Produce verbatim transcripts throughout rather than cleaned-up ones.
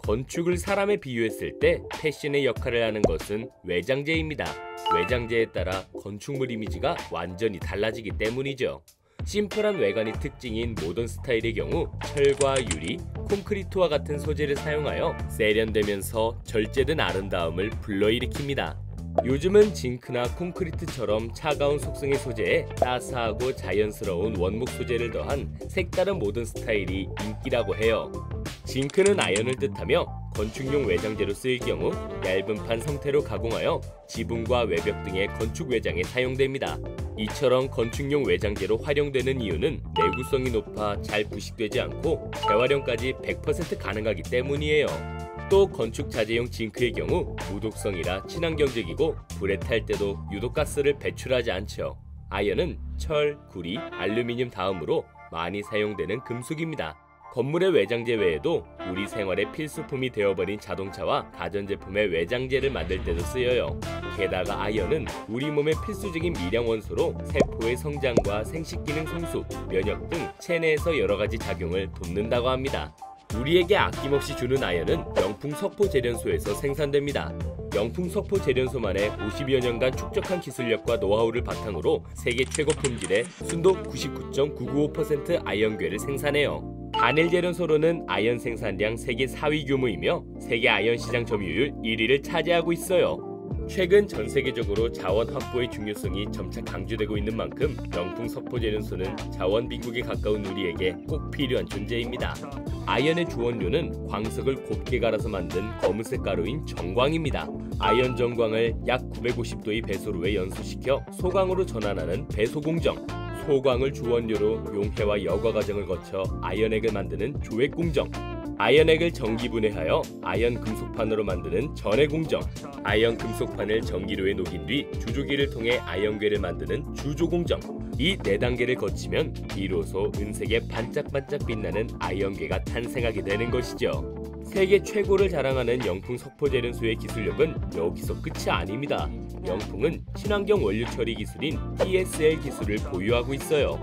건축을 사람에 비유했을 때 패션의 역할을 하는 것은 외장재입니다. 외장재에 따라 건축물 이미지가 완전히 달라지기 때문이죠. 심플한 외관이 특징인 모던 스타일의 경우 철과 유리, 콘크리트와 같은 소재를 사용하여 세련되면서 절제된 아름다움을 불러일으킵니다. 요즘은 징크나 콘크리트처럼 차가운 속성의 소재에 따스하고 자연스러운 원목 소재를 더한 색다른 모던 스타일이 인기라고 해요. 징크는 아연을 뜻하며 건축용 외장재로 쓰일 경우 얇은 판 성태로 가공하여 지붕과 외벽 등의 건축 외장에 사용됩니다. 이처럼 건축용 외장재로 활용되는 이유는 내구성이 높아 잘 부식되지 않고 재활용까지 백 퍼센트 가능하기 때문이에요. 또 건축 자재용 징크의 경우 무독성이라 친환경적이고 불에 탈 때도 유독가스를 배출하지 않죠. 아연은 철, 구리, 알루미늄 다음으로 많이 사용되는 금속입니다. 건물의 외장재 외에도 우리 생활의 필수품이 되어버린 자동차와 가전제품의 외장재를 만들 때도 쓰여요. 게다가 아연은 우리 몸의 필수적인 미량 원소로 세포의 성장과 생식기능 성숙, 면역 등 체내에서 여러가지 작용을 돕는다고 합니다. 우리에게 아낌없이 주는 아연은 영풍 석포제련소에서 생산됩니다. 영풍 석포제련소만의 오십여 년간 축적한 기술력과 노하우를 바탕으로 세계 최고 품질의 순도 구십구 점 구구오 퍼센트 아연괴를 생산해요. 단일제련소로는 아연 생산량 세계 사 위 규모이며 세계 아연 시장 점유율 일 위를 차지하고 있어요. 최근 전 세계적으로 자원 확보의 중요성이 점차 강조되고 있는 만큼 영풍 석포제련소는 자원 빈국에 가까운 우리에게 꼭 필요한 존재입니다. 아연의 주원료는 광석을 곱게 갈아서 만든 검은색 가루인 정광입니다. 아연 정광을 약 구백오십 도의 배소로에 연소시켜 소광으로 전환하는 배소공정, 소광을 주원료로 용해와 여과 과정을 거쳐 아연액을 만드는 조액공정, 아연액을 전기분해하여 아연 금속판으로 만드는 전해공정, 아연 금속판을 전기료에 녹인 뒤 주조기를 통해 아연괴를 만드는 주조공정. 이 네 단계를 거치면 비로소 은색의 반짝반짝 빛나는 아연괴가 탄생하게 되는 것이죠. 세계 최고를 자랑하는 영풍 석포제련소의 기술력은 여기서 끝이 아닙니다. 영풍은 친환경 원료 처리 기술인 티에스엘 기술을 보유하고 있어요.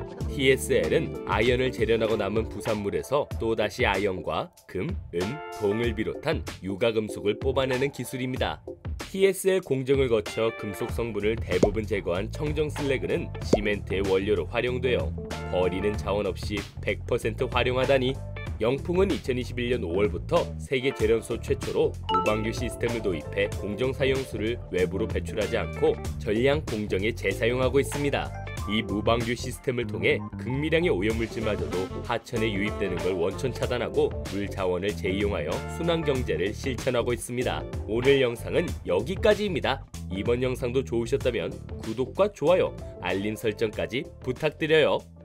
티에스엘은 아연을 재련하고 남은 부산물에서 또다시 아연과 금, 은, 동을 비롯한 유가금속을 뽑아내는 기술입니다. 티에스엘 공정을 거쳐 금속 성분을 대부분 제거한 청정 슬래그는 시멘트의 원료로 활용되어 버리는 자원 없이 백 퍼센트 활용하다니. 영풍은 이천이십일 년 오월부터 세계 제련소 최초로 무방류 시스템을 도입해 공정 사용수를 외부로 배출하지 않고 전량 공정에 재사용하고 있습니다. 이 무방류 시스템을 통해 극미량의 오염물질마저도 하천에 유입되는 걸 원천 차단하고 물 자원을 재이용하여 순환경제를 실천하고 있습니다. 오늘 영상은 여기까지입니다. 이번 영상도 좋으셨다면 구독과 좋아요, 알림 설정까지 부탁드려요.